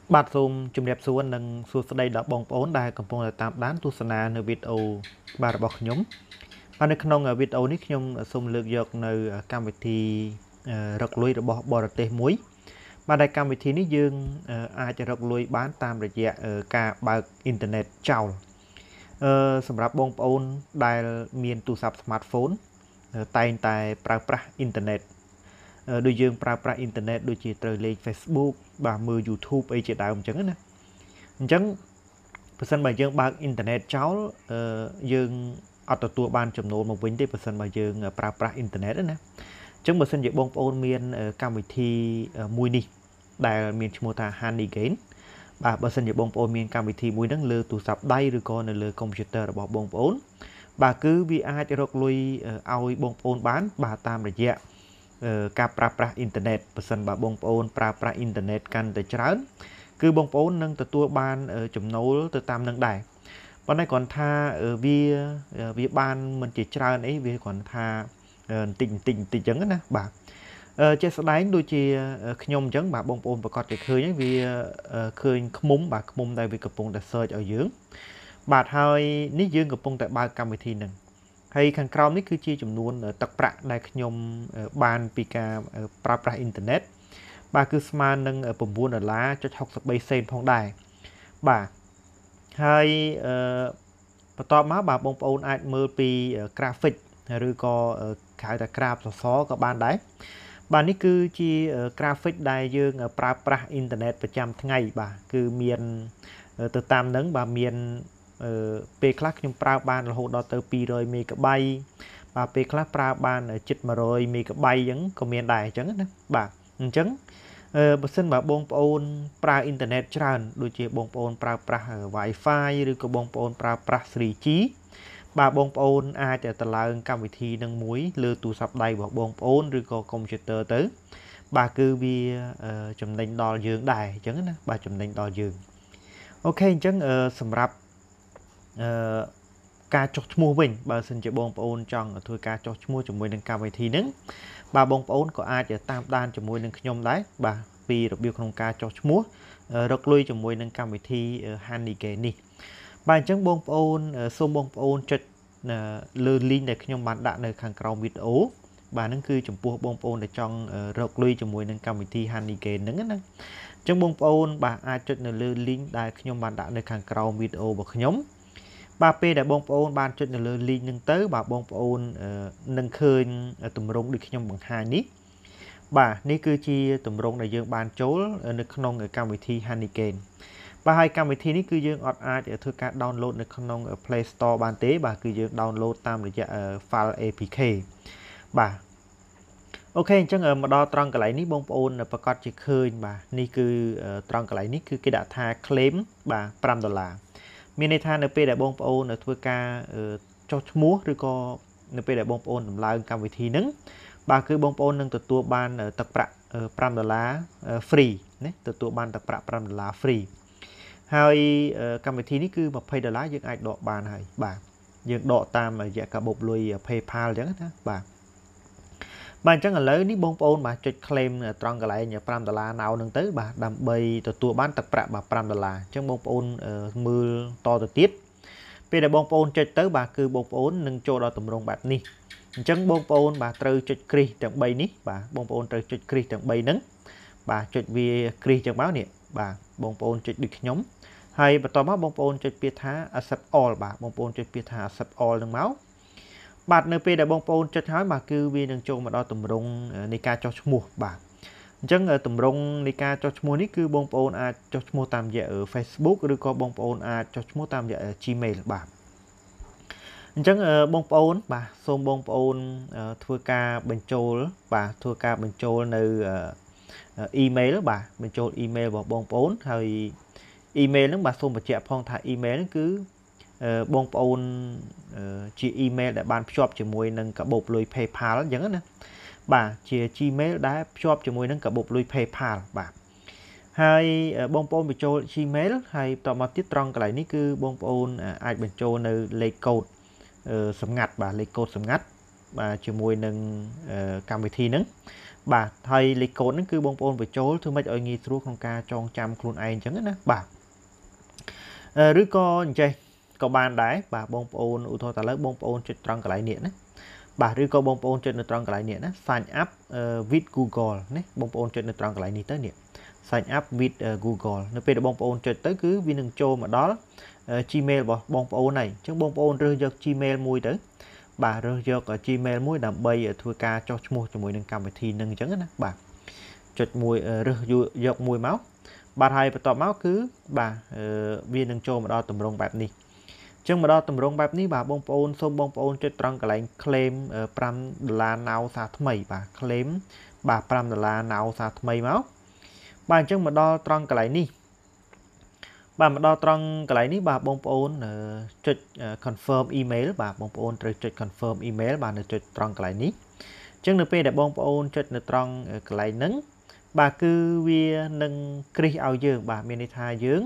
បាទសូមជម្រាបសួរនិងសួស្តីដល់បងប្អូនដែលកំពុងតែតាមដានទស្សនានៅវីដេអូបាទរបស់ខ្ញុំបាទនៅក្នុងវីដេអូនេះខ្ញុំសូមលើកយកនៅកម្មវិធីរកលុយរបស់បរទេសមួយបាទដែលកម្មវិធីនេះយើងអាចរកលុយបានតាមរយៈការបើកអ៊ីនធឺណិតចោលសម្រាប់បងប្អូនដែលមានទូរស័ព្ទ smartphone តែងតែប្រើប្រាស់អ៊ីនធឺណិតដូចយើងប្រើប្រាស់អ៊ីនធឺណិតដូចជាត្រូវលេង Facebook បាទមើល YouTube អីជាដើមអញ្ចឹងណាអញ្ចឹងបើសិនបើយើងបើកអ៊ីនធឺណិតចោលយើងអត់ទទួលបានចំណូលមកវិញទេបើសិនបើយើងប្រើប្រាស់អ៊ីនធឺណិតណាអញ្ចឹងបើសិនជាបងប្អូនមានកម្មវិធីមួយនេះដែលមានឈ្មោះថា Honey Gain បាទបើសិនជាបងប្អូនមានកម្មវិធីមួយហ្នឹងលើទូរស័ព្ទដៃឬក៏នៅលើកុំព្យូទ័ររបស់បងប្អូនបាទគឺវាអាចរកលុយឲ្យបងប្អូនបានបាទតាមរយៈការប្រើប្រាស់អ៊ីនធឺណិតបើសិនបើបងប្អូនប្រើប្រាស់អ៊ីនធឺណិតកាន់តែច្រើនគឺបងប្អូននឹងទទួលបានចំណូលទៅតាមនឹងដែរប៉ុន្តែគ្រាន់ថាវាបានមិនជាច្រើនអីវាគ្រាន់ថាបន្តិចអញ្ចឹងណាបាទជាក់ស្ដែងដូចជាខ្ញុំអញ្ចឹងបាទបងប្អូនប្រកាសជាឃើញហើយវាឃើញឃុំបាទឃុំដែលវាកំពុងតែ search ឲ្យយើងបាទហើយនេះយើងកំពុងតែបើកកម្មវិធីនឹងហើយខាងក្រោមនេះគឺជាចំនួនទឹកប្រាក់ដែលខ្ញុំបានពីការប្រើប្រាស់អ៊ីនធឺណិតបាទគឺស្មើនឹង$9.63 សេនផងដែរបាទហើយបន្ទាប់មកបាទបងប្អូនអាចមើលពី graphic ឬក៏គេហៅថាក្រាបសសរក៏បានដែរបាទនេះគឺជា graphic ដែលយើងប្រើប្រាស់អ៊ីនធឺណិតប្រចាំថ្ងៃបាទគឺមានទៅតាមនឹងបាទមានពេលខ្លះខ្ញុំប្រើបានរហូតដល់ទៅ200 MB បាទពេលខ្លះប្រើបានជិត100 MB អញ្ចឹងក៏មានដែរអញ្ចឹងណាបាទអញ្ចឹងបើសិនបើបងប្អូនប្រើអ៊ីនធឺណិតច្រើនដូចជាបងប្អូនប្រើប្រាស់ Wi-Fi ឬក៏បងប្អូនប្រើប្រាស់ 3G បាទបងប្អូនអាចទៅឡើងកម្មវិធីនឹងមួយលើទូរស័ព្ទដៃរបស់បងប្អូនឬក៏កុំព្យូទ័រទៅបាទគឺវាចំណេញដល់យើងដែរអញ្ចឹងណាបាទចំណេញដល់យើងអូខេអញ្ចឹងសម្រាប់ការចុះឈ្មោះវិញបើសិនជាបងប្អូនចង់ធ្វើការចុះឈ្មោះជាមួយនឹងកម្មវិធីហ្នឹងបាទបងប្អូនក៏អាចតាមដានជាមួយនឹងខ្ញុំដែរបាទពីរបៀបក្នុងការចុះឈ្មោះរកលុយជាមួយនឹងកម្មវិធី Honey Gain នេះបាទអញ្ចឹងបងប្អូនសូមបងប្អូនចុចលើ link ដែលខ្ញុំបានដាក់នៅខាងក្រោមវីដេអូបាទហ្នឹងគឺចំពោះបងប្អូនដែលចង់រកលុយជាមួយនឹងកម្មវិធី Honey Gain ហ្នឹងណាអញ្ចឹងបងប្អូនបាទអាចចុចនៅលើ link ដែលខ្ញុំបានដាក់នៅខាងក្រោមវីដេអូរបស់ខ្ញុំបាទពេលដែលបងប្អូនបានចុចនៅលើ link ហ្នឹងទៅបាទបងប្អូននឹងឃើញទម្រង់ដូចខ្ញុំបង្ហាញនេះបាទនេះគឺជាទម្រង់ដែលយើងបានចូលនៅក្នុងកម្មវិធី Honey Gain បាទហើយកម្មវិធីនេះគឺយើងអត់អាចធ្វើការ download នៅក្នុង Play Store បានទេបាទគឺយើង download តាមរយៈ file APK បាទអូខេអញ្ចឹងមកដល់ត្រង់កន្លែងនេះបងប្អូនប្រកាសជាឃើញបាទនេះគឺត្រង់កន្លែងនេះគឺគេដាក់ថា claim បាទ$5មានន័យថានៅពេលដែលបងប្អូនធ្វើការចុះឈ្មោះឬក៏នៅពេលដែលបងប្អូនដំឡើងកម្មវិធីហ្នឹងបាទគឺបងប្អូននឹងទទួលបានទឹកប្រាក់$5 free ណាទទួលបានទឹកប្រាក់$5 free ហើយកម្មវិធីនេះគឺ$20យើងអាចដកបានហើយបាទយើងដកតាមរយៈកាបូបលុយ PayPal អញ្ចឹងណាបាទអញ្ចឹងឥឡូវនេះបងប្អូនបាទចុច claim ត្រង់កន្លែង$5 now ហ្នឹងទៅបាទដើម្បីទទួលបានទឹកប្រាក់បាទ$5អញ្ចឹងបងប្អូនមើលតទៅទៀតពេលដែលបងប្អូនចុចទៅបាទគឺបងប្អូននឹងចូលដល់ទម្រង់បែបនេះអញ្ចឹងបងប្អូនបាទត្រូវចុចគ្រីសទាំង3នេះបាទបងប្អូនត្រូវចុចគ្រីសទាំង3ហ្នឹងបាទចុចវាគ្រីសចឹងមកនេះបាទបងប្អូនចុចដូចខ្ញុំហើយបន្ទាប់មកបងប្អូនចុចពាក្យថា accept all បាទបងប្អូនចុចពាក្យថា accept all ហ្នឹងមកបាទនៅពេលដែលបងប្អូនចុចហើយបាទគឺវានឹងចូលមកដល់ទម្រង់នៃការចុះឈ្មោះបាទអញ្ចឹងទម្រង់នៃការចុះឈ្មោះនេះគឺបងប្អូនអាចចុះឈ្មោះតាមរយៈ Facebook ឬក៏បងប្អូនអាចចុះឈ្មោះតាមរយៈ Gmail បាទអញ្ចឹងបងប្អូនបាទសូមបងប្អូនធ្វើការបញ្ចូលបាទធ្វើការបញ្ចូលនៅ email បាទបញ្ចូល email របស់បងប្អូនហើយ email ហ្នឹងបាទសូមបញ្ជាក់ផងថា email ហ្នឹងគឺបងប្អូនជា email ដែលបានភ្ជាប់ជាមួយនឹងកាបូបលុយ PayPal អញ្ចឹងណាបាទជា Gmail ដែលភ្ជាប់ជាមួយនឹងកាបូបលុយ PayPal បាទហើយបងប្អូនបញ្ចូល Gmail ហើយបន្តមកទៀតត្រង់កន្លែងនេះគឺបងប្អូនអាចបញ្ចូលនៅលេខកូដសម្ងាត់បាទលេខកូដសម្ងាត់ bà chỉ mùi nâng cam thi nâng bà thầy lịch code nâng cứ bông ôn với chối thứ mấy ở nghi thru không ca trong trăm khuôn ai chẳng á bà rứa có chơi có bàn đáy bà bông ôn ưu thô ta lấy bông ôn trên trong cái lại điện bà rứa có bông ôn trên trong cái lại điện sign up with Google nè bông ôn trên trong cái lại điện tới điện sign up with Google nó về bông ôn trên tới cứ vì nâng trô mà đó Gmail vào bông ôn này chứ bông ôn rơi cho Gmail mùi tới bà rơi cho Gmail mùi làm bây ở thua ca cho mua cho mùi nâng cầm thì nâng chẳng á bà chật mùi rơi dọc mùi máu bà thầy và tỏ máu cứ bà viên nâng trô mà đo tùm rong bạp ní chân mà đo tùm rong bạp ní bà bông ôn xông bông ôn trên trong cái lệnh claim $5 nào xa thmây bà claim bà $5 nào xa thmây máu bà chân mà đo trong cái lệnh ní bà mà đo trong cái này bà bông ôn trịch confirm email bà bông ôn trịch confirm email bà được trịch trong cái này chân được để bông ôn trịch được trong cái này nâng bà cứ vi nâng kri ao dương bà minita dương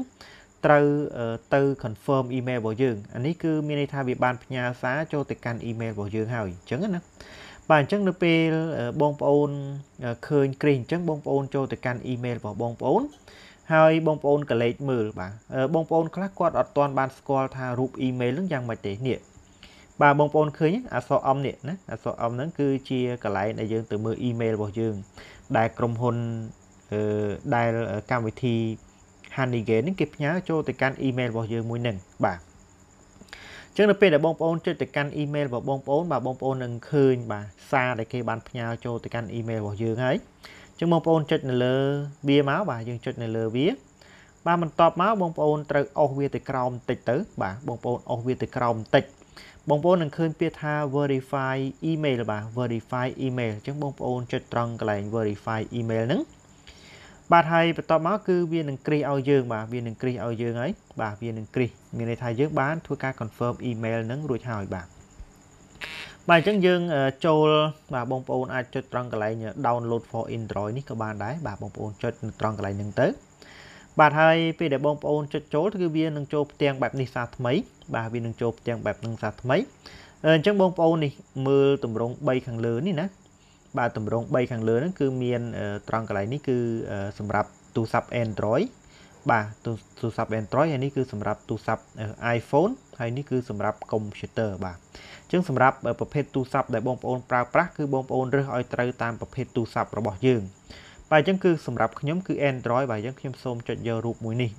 từ confirm email bảo dương anh ấy cứ minita bị ban nhà xá cho tất cả email bảo dương hỏi chứng á bà chân được bông ôn khơi kri chân bông ôn cho tất cả email vào bông ôn hai bông ôn cả lệch mờ bà bông ôn khác quạt ở toàn ban score tha rụp email lưng giang mạch để nè bà bông ôn khơi nhé so âm nè so âm nó cứ chia cả lại này dương từ mưa email vào dương đại cầm hôn đại cam vị thi hành ghế đến kịp nhớ cho từ can email vào dương mũi nừng bà trước đây là bông ôn trên từ can email vào bông ôn bà bông ôn nâng khơi bà xa để kia ban nhau cho từ can email vào dương ấy chứ bông ôn chết lơ bia máu bà dương chết lơ vía ba mình tọp máu bông ôn từ ô vi từ crom tịch tử bà bông ôn ô vi từ crom tịch bông ôn nâng khơi biết tha verify email bà verify email chứ bông ôn chết trong cái lệnh verify email nứng bà thầy và tọp máu cứ viên nâng kri ao dương bà viên nâng kri ao dương ấy bà viên nâng kri người này thay dương bán thua ca confirm email nứng rồi hỏi bà bài chân dương châu bà bông ôn ai cho trong cái này download for Android ní các bạn đấy bà bông ôn cho trong cái này nâng tới bà thầy vì để bông ôn cho chỗ thì viên nâng châu tiền bạc đi xa mấy bà viên nâng châu tiền bạc nâng xa mấy chân bông ôn này mưa tùm rong bay khẳng lớn ní nè bà tùm rong bay khẳng lớn cứ miền trong cái này ní cứ sầm rạp tu sắp Android bà tu sắp Android hay ní cứ sầm rạp tu sắp iPhone hay ní cứ sầm rạp computer bà chứng sầm rạp ởประเภท tu sắp để bông ôn pra pra cứ bông ôn rơi ở trời tam ประเภท tu sắp rồi bỏ dương bài chứng cứ sầm rạp nhóm cứ Android bài chứng nhóm xôm cho giờ rụp mũi nì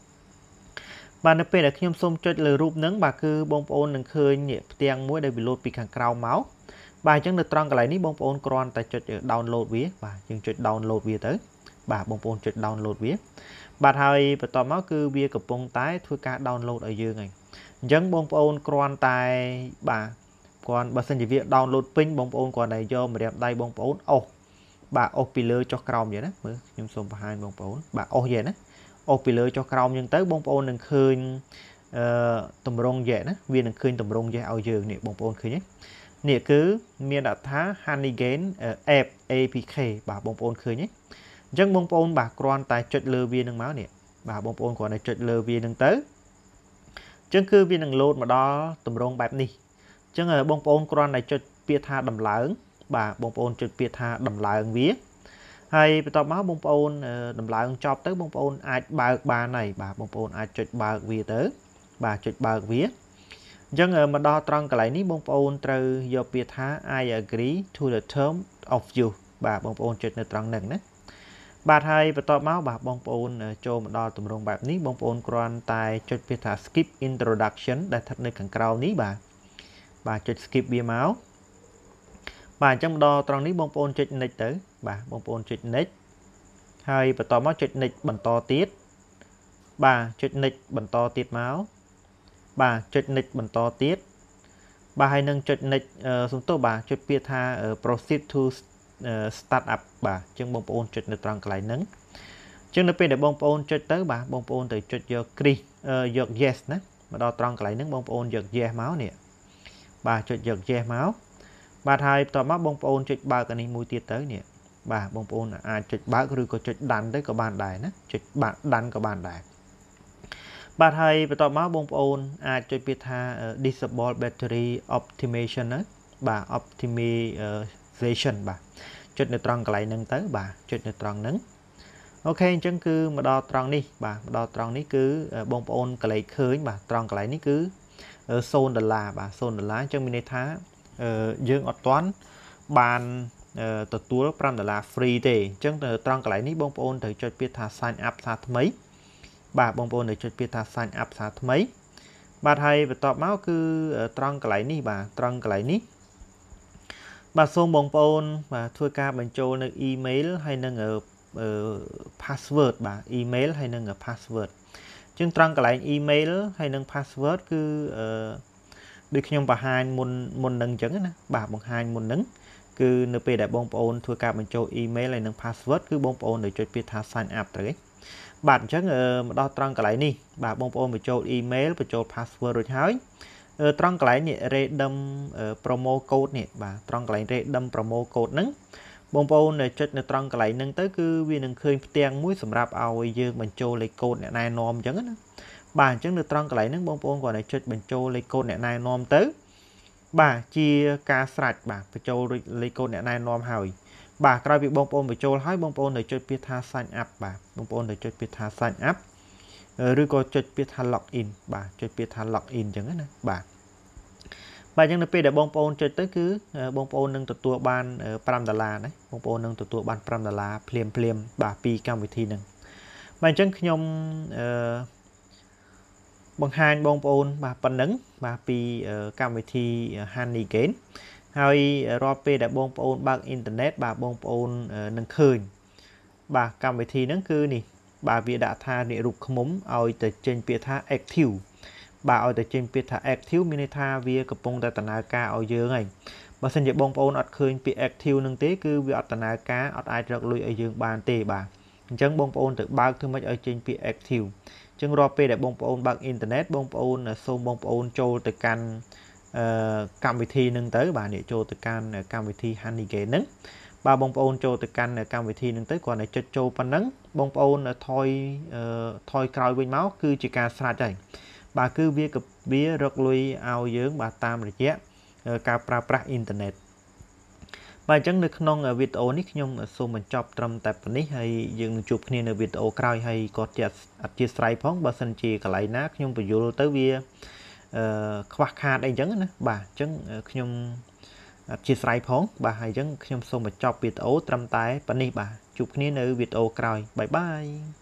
bà nó về là nhóm xôm cho lời rụp nắng bà cứ bông ôn nâng khơi nhẹ tiếng mũi đây bị lột bị càng cao máu bài chứng được trong cái này ní bông ôn còn tại cho download viết bà chứng cho download viết tới bà bông ôn cho download viết bà thầy và tỏ máu cứ bia cặp bông tái thua ca download ở dương này dân bông ôn còn tại bà còn bà xin chỉ việc download pin bông ôn còn này do mà đẹp đây bông ôn ô bà ô pillar cho Chrome vậy đó mới nhưng xong hai bông ôn bà ô vậy đó ô pillar cho Chrome nhưng tới bông ôn đừng khơi tùm rong vậy đó viên đừng khơi tùm rong vậy ao giường nè bông ôn khơi nhé nè cứ miền đặt thá Honeygain app apk bà bông ôn khơi nhé dân bông ôn bà còn tại chật lơ viên đừng máu nè bà bông ôn còn này chật lơ viên đừng tới chân cứ viên đừng load mà đó tùm rong bạp đi chân ở bông ôn con này cho bia tha đầm lớn bà bông ôn cho bia tha đầm lớn vía hay tao máu bông ôn đầm lớn cho tới bông ôn ai ba này bà bông ôn ai cho ba vía tới bà cho ba vía chân ở mà đo trong cái này ní bông ôn từ do bia tha I agree to the term of you bà bông ôn cho nó trong nâng đấy bà thầy và tao máu bà bông ôn cho mà đo tùm rong bạp ní bông ôn con tài cho bia tha skip introduction để thật nơi càng cao ní bà cho skip bia máu bà trong đo trong ní bông ôn cho nick tới bà bông ôn cho nick hay và tỏ máu cho nick bằng to tiết bà cho nick bằng to tiết máu bà cho nick bằng to tiết bà hay nâng cho nick xuống tôi bà cho bia tha proceed to start up bà chân bông ôn cho nick trong cái nâng chân nó để bông ôn cho tới bà bông ôn từ cho giờ kri giờ yes nè mà đo trong cái nâng bông ôn giờ yes máu nè bà cho giật che máu bà thầy tỏ máu bông ôn cho ba cái này mũi tiết tới nè bà bông ôn cho ba cái có cho đánh tới có bàn đài nè cho bạn đánh có bàn đài bà thầy tỏ máu bông ôn cho biết tha disable battery optimization đó bà optimization bà chốt nơi tròn cái này nâng tới bà chốt nơi tròn nâng ok chẳng cứ mà đo tròn đi bà đo tròn ní cứ bông ôn cái này khơi bà tròn cái này ní cứ xôn $bà xôn $ចឹងមានន័យថាយើងអត់ទាន់បានទទួល$5 free ទេអញ្ចឹងត្រង់កន្លែងនេះបងប្អូនត្រូវចុចពាក្យថា sign up សារថ្មីបាទបងប្អូនត្រូវចុចពាក្យថា sign up សារថ្មីបាទហើយបន្ទាប់មកគឺត្រង់កន្លែងនេះបាទត្រង់កន្លែងនេះបាទសូមបងប្អូនបាទធ្វើការបញ្ចូលនៅ email ហើយនឹងpassword បាទ email ហើយនឹង password ចឹងត្រង់កន្លែង email ហើយនឹង password គឺដូចខ្ញុំបង្ហាញមុននឹងអញ្ចឹងណាបាទបង្ហាញមុននឹងគឺនៅពេលដែលបងប្អូនធ្វើការបញ្ចូល email ហើយនឹង password គឺបងប្អូនត្រូវចុចពាក្យថា sign up ទៅឯងបាទអញ្ចឹងមកដល់ត្រង់កន្លែងនេះបាទបងប្អូនបញ្ចូល email បញ្ចូល password រួចហើយត្រង់កន្លែងនេះ redeem promo code នេះបាទត្រង់កន្លែង redeem promo code ហ្នឹងបងប្អូនចុចនៅត្រង់កន្លែងហ្នឹងទៅគឺវានឹងឃើញផ្ទាំងមួយសម្រាប់ឲ្យយើងបញ្ចូលលេខកូដអ្នកណែនាំអញ្ចឹងណាបាទអញ្ចឹងនៅត្រង់កន្លែងហ្នឹងបងប្អូនគាត់តែចុចបញ្ចូលលេខកូដអ្នកណែនាំទៅបាទជាការស្រេចបាទបញ្ចូលលេខកូដអ្នកណែនាំហើយបាទក្រោយពីបងប្អូនបញ្ចូលហើយបងប្អូនត្រូវចុចពាក្យថា sign up បាទបងប្អូនត្រូវចុចពាក្យថា sign up ឬក៏ចុចពាក្យថា log in បាទចុចពាក្យថា log in អញ្ចឹងណាបាទបាទអញ្ចឹងនៅពេលដែលបងប្អូនចុចទៅគឺបងប្អូននឹងទទួលបាន$5ណាបងប្អូននឹងទទួលបាន$5ភ្លាមបាទពីកម្មវិធីហ្នឹងបាទអញ្ចឹងខ្ញុំបង្ហាញបងប្អូនបាទប៉ុណ្ណឹងបាទពីកម្មវិធី Honey Gain ហើយរាល់ពេលដែលបងប្អូនបើកអ៊ីនធឺណិតបាទបងប្អូននឹងឃើញបាទកម្មវិធីហ្នឹងគឺនេះបាទវាដាក់ថានេះរូបឃ្មុំឲ្យទៅចេញពាក្យថា active បាទឲ្យទៅចេញពាក្យថា active មានន័យថាវាកំពុងតែដំណើរការឲ្យយើងហើយបើសិនជាបងប្អូនអត់ឃើញពាក្យ active នឹងទេគឺវាអត់ដំណើរការអត់អាចរកលុយឲ្យយើងបានទេបាទអញ្ចឹងបងប្អូនទៅបើកធ្វើម៉េចឲ្យចេញពាក្យ active អញ្ចឹងរាល់ពេលដែលបងប្អូនបើកអ៊ីនធឺណិតបងប្អូនសូមបងប្អូនចូលទៅកាន់កម្មវិធីនឹងទៅបាទនេះចូលទៅកាន់កម្មវិធី Honey Gain ហ្នឹងបាទបងប្អូនចូលទៅកាន់កម្មវិធីនឹងទៅគ្រាន់តែចុចចូលប៉ុណ្ណឹងបងប្អូនថយក្រោយវិញមកគឺជាការស្រាច់ហើយបាទគឺវារកលុយឲ្យយើងបាទតាមរយៈការប្រើប្រាស់អ៊ីនធឺណិតបាទអញ្ចឹងនៅក្នុងវីដេអូនេះខ្ញុំសូមបញ្ចប់ត្រឹមតែប៉ុណ្នេះហើយយើងនឹងជួបគ្នានៅវីដេអូក្រោយហើយក៏អធិស្ឋានផងបើសិនជាកន្លែងណាខ្ញុំបញ្យល់ទៅវាខ្វះខាតអីចឹងណាបាទអញ្ចឹងខ្ញុំអធិស្ឋានផងបាទហើយអញ្ចឹងខ្ញុំសូមបញ្ចប់វីដេអូត្រឹមតែប៉ុណ្នេះបាទជួបគ្នានៅវីដេអូក្រោយបាយបាយ